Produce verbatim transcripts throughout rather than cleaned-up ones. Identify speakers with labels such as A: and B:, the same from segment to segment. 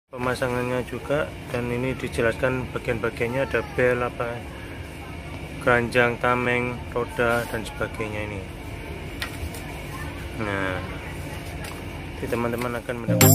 A: Pemasangannya juga, dan ini dijelaskan bagian-bagiannya, ada bel, apa keranjang, tameng, roda dan sebagainya ini. Nah, teman-teman akan mendapatkan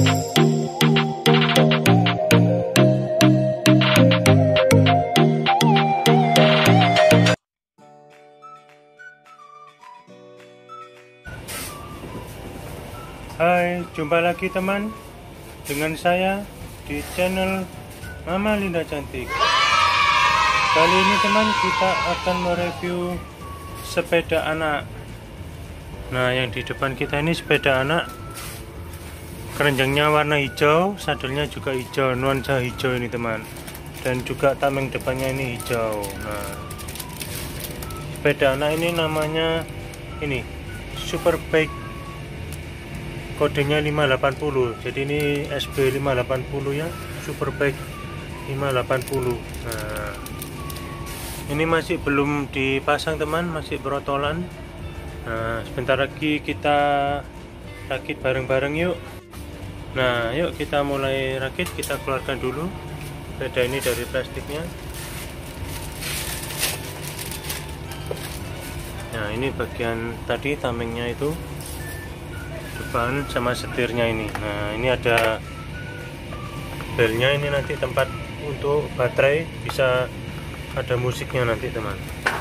A: Hai, jumpa lagi teman dengan saya di channel Mama Linda Cantik. Kali ini teman, kita akan mereview sepeda anak. Nah, yang di depan kita ini sepeda anak, keranjangnya warna hijau, sadelnya juga hijau, nuansa hijau ini teman, dan juga tameng depannya ini hijau. Nah, sepeda anak ini namanya ini Super Bike, kodenya lima delapan nol, jadi ini S B lima delapan nol ya, Super Bike lima delapan nol. Nah, ini masih belum dipasang teman, masih berotolan. Nah, sebentar lagi kita rakit bareng-bareng yuk. Nah, yuk kita mulai rakit. Kita keluarkan dulu sepeda ini dari plastiknya. Nah, ini bagian tadi tamengnya itu, depan sama setirnya ini. Nah, ini ada belnya, ini nanti tempat untuk baterai, bisa ada musiknya nanti teman.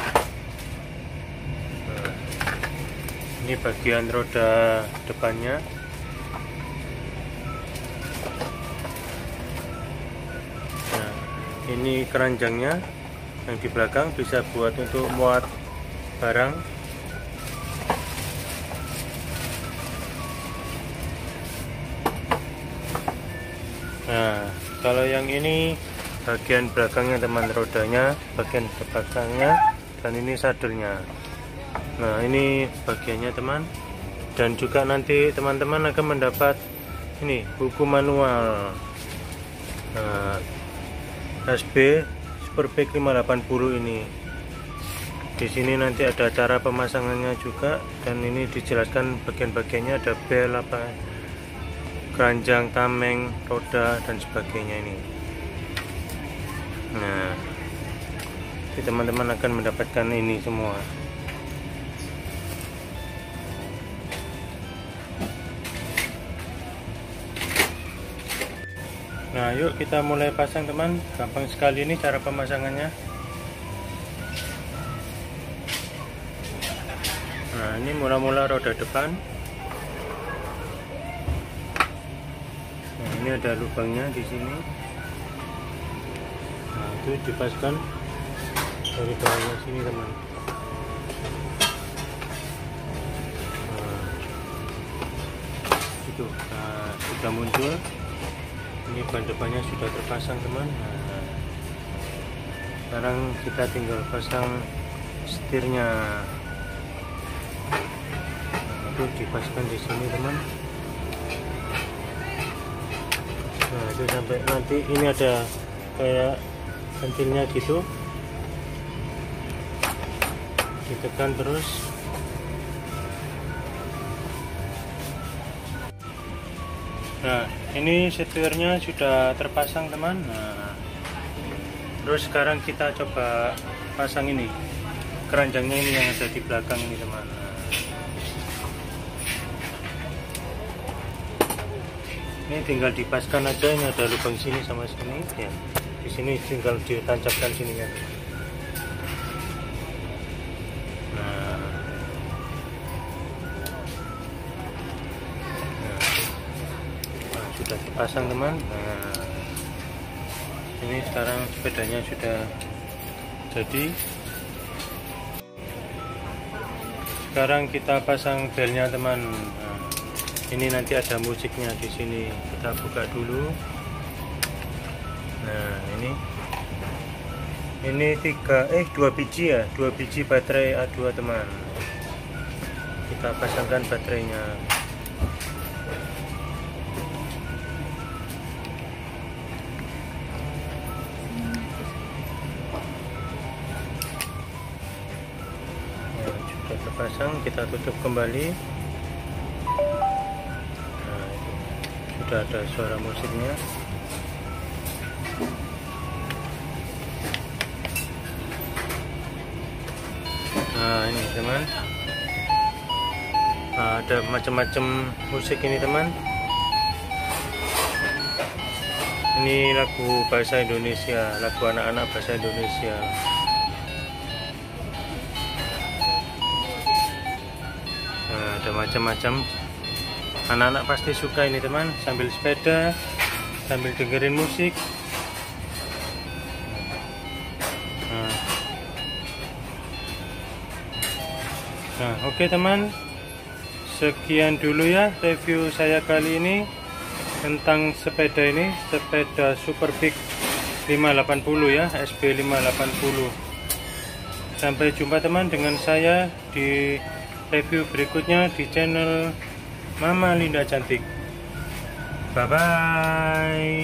A: Nah, ini bagian roda depannya. Nah, ini keranjangnya yang di belakang, bisa buat untuk muat barang. Nah, kalau yang ini bagian belakangnya teman, rodanya bagian belakangnya, dan ini sadelnya. Nah, ini bagiannya teman, dan juga nanti teman-teman akan mendapat ini buku manual. Nah, S B Super Bike lima delapan nol ini. Di sini nanti ada cara pemasangannya juga, dan ini dijelaskan bagian-bagiannya, ada bel, apa keranjang, tameng, roda dan sebagainya ini. Nah, teman-teman akan mendapatkan ini semua. Nah, yuk kita mulai pasang teman. Gampang sekali ini cara pemasangannya. Nah, ini mula-mula roda depan. Nah, ini ada lubangnya di sini. Nah, itu dipaskan dari bawahnya sini teman. Nah, itu nah, sudah muncul. Ini ban depannya sudah terpasang teman. Nah, sekarang kita tinggal pasang setirnya. Nah, itu dipaskan di sini teman. Nah, itu sampai nanti ini ada kayak ventilnya gitu, ditekan terus. Nah, ini setirnya sudah terpasang teman. Nah, terus sekarang kita coba pasang ini keranjangnya ini yang ada di belakang ini teman. Nah, ini tinggal dipaskan aja, ini ada lubang sini sama sini ya. Di sini tinggal ditancapkan sininya. Nah, nah, sudah dipasang teman. Nah, ini sekarang sepedanya sudah jadi. Sekarang kita pasang belnya teman. Nah, ini nanti ada musiknya di sini. Kita buka dulu. Nah, ini ini tiga eh dua biji ya, dua biji baterai A dua teman. Kita pasangkan baterainya. Nah, sudah terpasang, kita tutup kembali. Nah, itu sudah ada suara musiknya. teman. Nah, ada macam-macam musik ini teman. Ini lagu bahasa Indonesia, lagu anak-anak bahasa Indonesia. Nah, ada macam-macam. Anak-anak pasti suka ini teman, sambil sepeda, sambil dengerin musik. Nah, nah oke okay, teman. Sekian dulu ya review saya kali ini tentang sepeda ini, sepeda Super Big lima delapan puluh ya, S B lima delapan puluh. Sampai jumpa teman dengan saya di review berikutnya di channel Mama Linda Cantik. Bye bye.